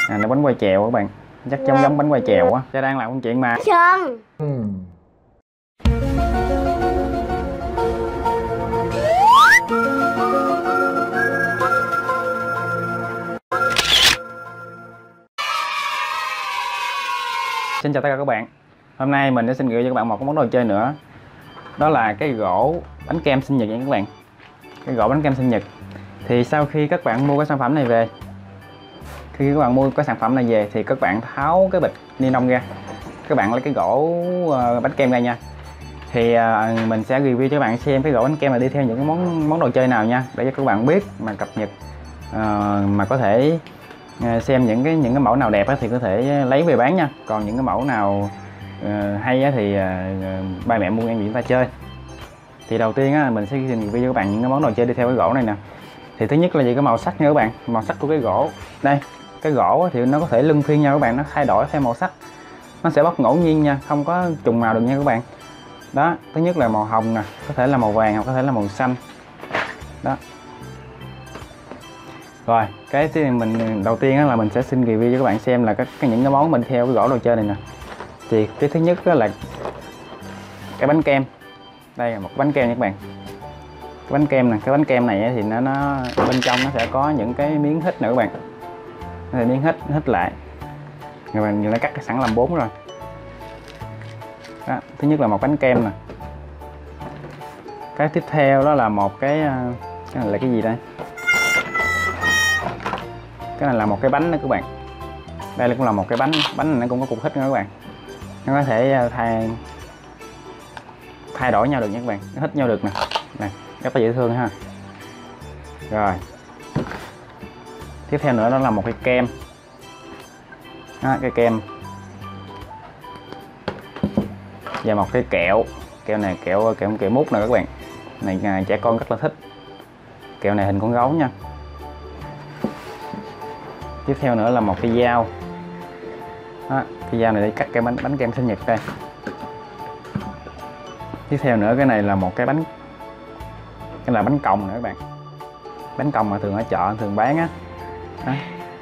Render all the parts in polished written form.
Nó bánh quay chèo các bạn, chắc giống bánh quay chèo á. Cha đang làm công chuyện mà. Sơn. Xin chào tất cả các bạn. Hôm nay mình sẽ xin gửi cho các bạn một cái món đồ chơi nữa. Đó là cái gỗ bánh kem sinh nhật nha các bạn. Cái gỗ bánh kem sinh nhật. Thì sau khi các bạn mua cái sản phẩm này về, khi các bạn mua cái sản phẩm này về thì các bạn tháo cái bịch ni lông ra, các bạn lấy cái gỗ bánh kem ra nha. Thì mình sẽ review cho các bạn xem cái gỗ bánh kem này đi theo những cái món đồ chơi nào nha, để cho các bạn biết mà cập nhật, mà có thể xem những cái mẫu nào đẹp thì có thể lấy về bán nha. Còn những cái mẫu nào hay thì ba mẹ mua em chúng ta chơi. Thì đầu tiên mình sẽ review cho các bạn những cái món đồ chơi đi theo cái gỗ này nè. Thì thứ nhất là gì, cái màu sắc nha các bạn, màu sắc của cái gỗ đây. Cái gỗ thì nó có thể luân phiên nhau các bạn, nó thay đổi theo màu sắc, nó sẽ bóc ngẫu nhiên nha, không có trùng màu được nha các bạn. Đó, thứ nhất là màu hồng nè, có thể là màu vàng hoặc có thể là màu xanh đó. Rồi cái mình đầu tiên là mình sẽ xin review cho các bạn xem là những cái món mình theo cái gỗ đồ chơi này nè. Thì cái thứ nhất là cái bánh kem. Đây là một bánh kem nha các bạn. Cái bánh kem này, cái bánh kem này thì nó bên trong nó sẽ có những cái miếng hít nè các bạn. Nó là miếng hít lại. Các bạn nhìn nó cắt sẵn làm 4 rồi. Đó, thứ nhất là một bánh kem nè. Cái tiếp theo đó là một cái này là cái gì đây? Cái này là một cái bánh nữa các bạn. Đây cũng là một cái bánh này nó cũng có cục hít nữa các bạn. Nó có thể thay đổi nhau được nha các bạn, nó hít nhau được nè. Này, rất là dễ thương ha. Rồi. Tiếp theo nữa đó là một cái kem. Đó, cái kem. Và một cái kẹo. Kẹo này kẹo mút nè các bạn. Này trẻ con rất là thích. Kẹo này hình con gấu nha. Tiếp theo nữa là một cái dao. Đó, cái dao này để cắt cái bánh kem sinh nhật đây. Tiếp theo nữa cái này là một cái bánh, cái là bánh còng nữa các bạn. Bánh còng mà thường ở chợ thường bán á. Đó.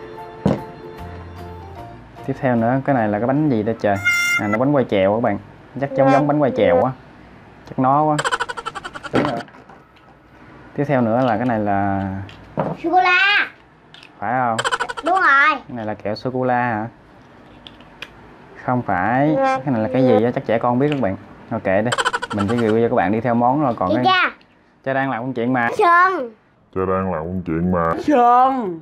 Tiếp theo nữa cái này là cái bánh gì đây trời? Nó bánh quay chèo các bạn. Chắc giống bánh quay chèo á. Chắc nó quá. Đúng rồi. Tiếp theo nữa là cái này là sô cô la. phải không? Đúng rồi. Cái này là kẹo sô cô la hả? Không phải. Cái này là cái gì á, chắc trẻ con biết các bạn. Ok đây. Mình sẽ review cho các bạn đi theo món rồi. Còn cái cha đang làm công chuyện mà. Sơn. Cha đang làm công chuyện mà. Sơn.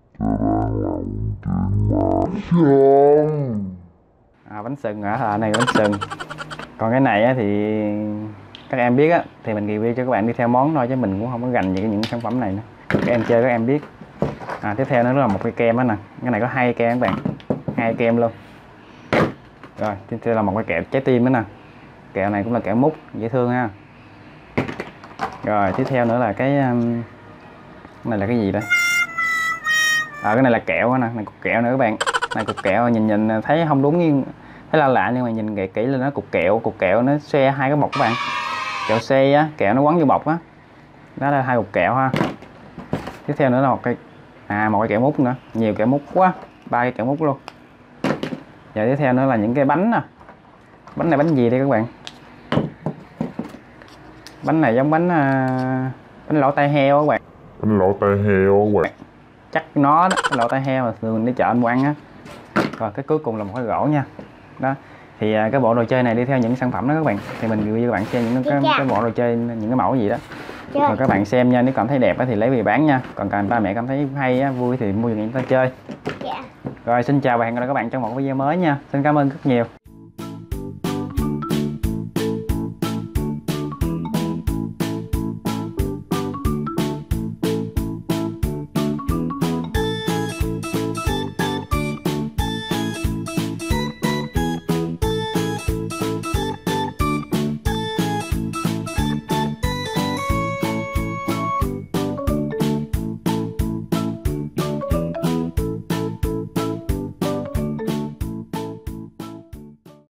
Bánh sừng hả? Này bánh sừng. Còn cái này thì các em biết thì mình review cho các bạn đi theo món thôi, chứ mình cũng không có gành về những sản phẩm này nữa. Các em chơi các em biết. Tiếp theo nữa là một cái kem đó nè. Cái này có 2 kem các bạn, 2 kem luôn. Rồi tiếp theo là một cái kẹo trái tim đó nè. Kẹo này cũng là kẹo mút dễ thương ha. Rồi tiếp theo nữa là cái này là cái gì đây? Cái này là kẹo nè, này cục kẹo nữa các bạn. Này cục kẹo nhìn thấy không đúng, nhưng thấy lạ nhưng mà nhìn kỹ lên nó cục kẹo nó xe 2 cái bọc các bạn. Kẹo xe á, kẹo nó quấn vô bọc á. Đó là 2 cục kẹo ha. Tiếp theo nữa là một cái kẹo mút nữa, nhiều kẹo mút quá, 3 cái kẹo mút luôn. Và tiếp theo nữa là những cái bánh nè. Bánh này bánh gì đây các bạn? Bánh này giống bánh lỗ tai heo các bạn. Bánh lỗ tai heo các bạn. Chắc nó đó, bánh lỗ tai heo mà thường mình đi chợ ăn ăn á. Rồi cái cuối cùng là một cái gỗ nha. Đó. Thì cái bộ đồ chơi này đi theo những sản phẩm đó các bạn. Thì mình review cho các bạn xem những cái bộ đồ chơi, những cái mẫu gì đó. Rồi các bạn xem nha, nếu cảm thấy đẹp thì lấy về bán nha. Còn ba mẹ cảm thấy hay vui thì mua cho người ta chơi. Rồi xin chào và hẹn gặp lại các bạn trong một video mới nha. Xin cảm ơn rất nhiều.